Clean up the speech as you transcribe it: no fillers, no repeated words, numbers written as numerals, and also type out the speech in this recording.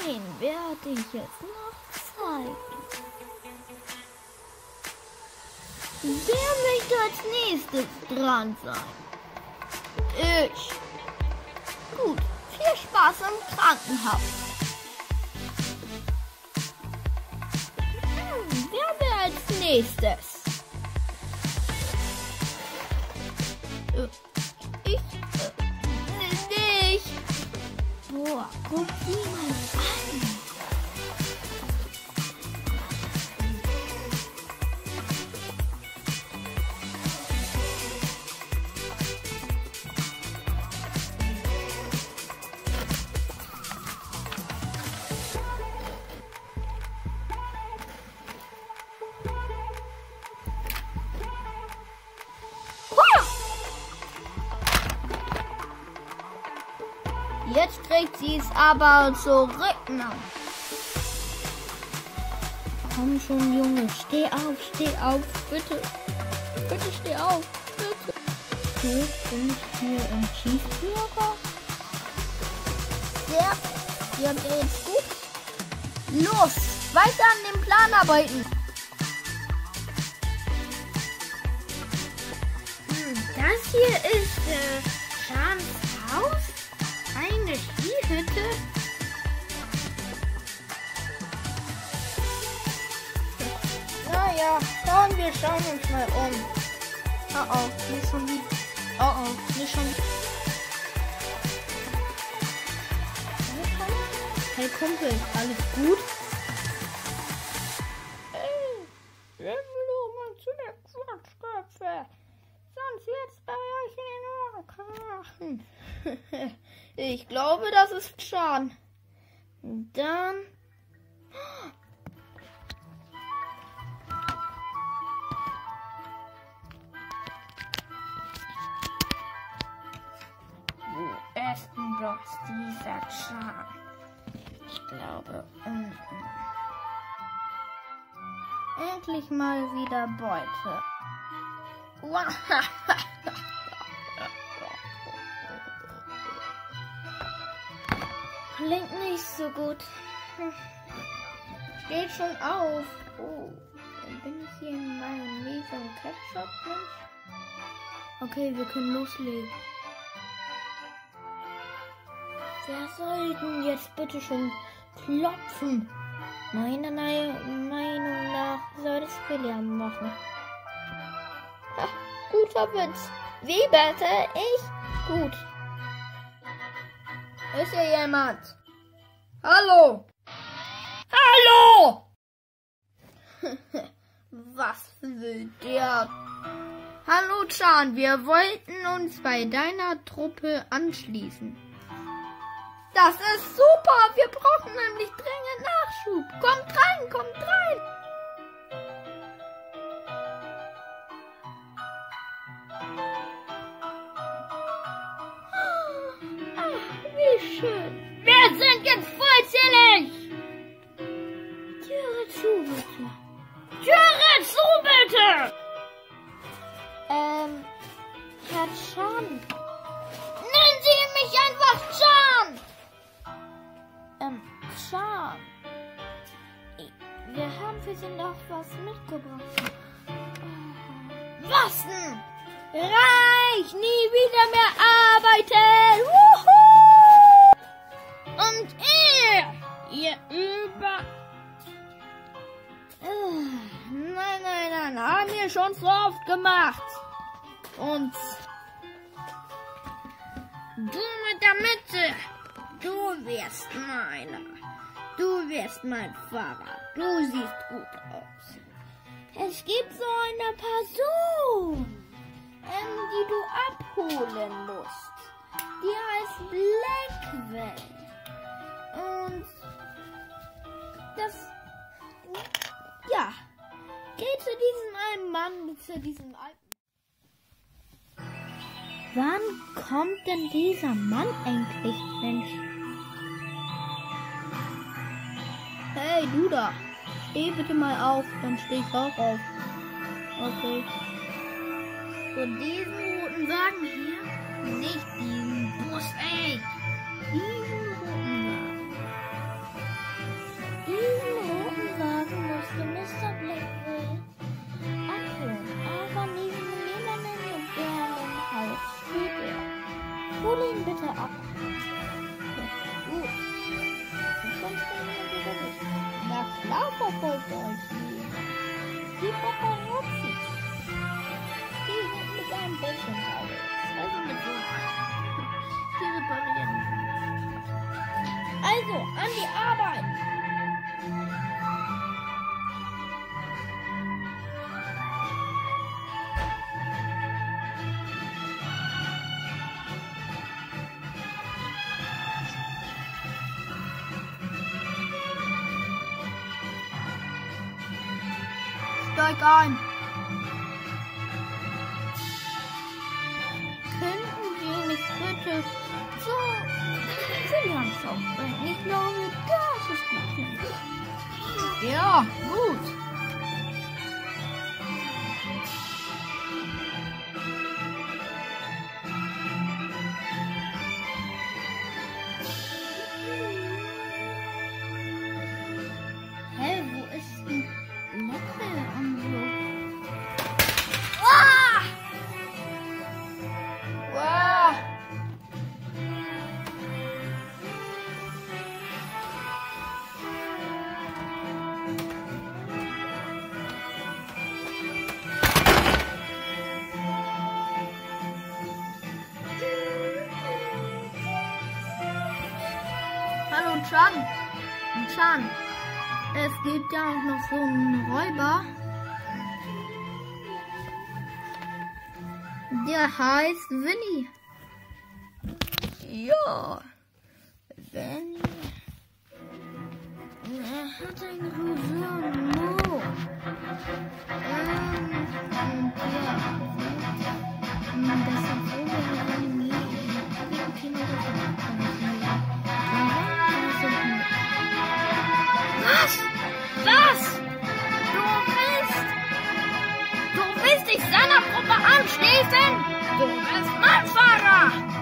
Den werde ich jetzt noch zeigen. Wer möchte als nächstes dran sein? Ich. Gut, viel Spaß im Krankenhaus. Wer will als nächstes? Ich nicht. Boah, guck die mal an. Jetzt kriegt sie es aber zurück. Komm schon, Junge, steh auf, bitte. Bitte steh auf, bitte. Okay, bin ich hier im Cheeseburger? Ja, hier geht's gut. Los, weiter an dem Plan arbeiten. Das hier ist Schans Haus. Eine Skihütte? Naja, wir schauen uns mal um. Oh, nicht schon wieder. Nicht schon wieder. Hey Kumpel, alles gut? Ey, wir will mal zu der Quatschköpfe. Sonst wird's bei euch in den Ohren krachen. Ich glaube, das ist Schan. Dann... Wo ist denn bloß dieser Schan? Ich glaube, unten. Endlich mal wieder Beute. Klingt nicht so gut. Steht schon auf. Oh, bin ich hier in meinem miesen Ketchup, Mensch? Okay, wir können loslegen. Wer soll denn jetzt bitte schon klopfen? Meiner Meinung nach soll das William machen. Ha, guter Witz. Wie bitte? Ich? Gut. Ist hier jemand? Hallo? Hallo! Was will der? Hallo Chan, wir wollten uns bei deiner Truppe anschließen. Das ist super, wir brauchen nämlich dringend Nachschub. Kommt rein, kommt rein! Wie schön. Wir sind jetzt vollzählig. Türe zu, bitte. Türe zu, bitte. Herr Chan. Nennen Sie mich einfach Chan. Chan. Wir haben für Sie noch was mitgebracht. Was denn? Reich, nie wieder mehr arbeiten. Wuhu! Und ihr Nein, haben wir schon so oft gemacht. Und du mit der Mitte, du wirst meiner. Du wirst mein Fahrer. Du siehst gut aus. Es gibt so eine Person, die du abholen musst. Die heißt Blackwell. Und das, ja, geh zu diesem einen Mann, zu diesem alten. Wann kommt denn dieser Mann eigentlich, Mensch? Hey, du da, steh bitte mal auf, dann steh ich auch auf. Okay. Für diesen roten Wagen hier, nicht diesen Bus, ey. Diesen roten Wagen. ab. Gut. Na klar verfolgt euch die. Die Paparazzi. Die sind mit einem Bällchen unterwegs. Also mit so. Die reparieren. Also, an die Arbeit. Steig ein. Könnten wir nicht bitte so langsam bringen? Ich glaube, das ist gut. Ja, gut. Hä, wo ist die Lecke und so? Ah! Wow! Hallo Chan. Es gibt ja auch noch so einen Räuber. Der heißt Winnie. Ja. Winnie. Er hat einen rosanen Mo. Was? Du willst dich seiner Gruppe anschließen? Du bist mein Fahrer!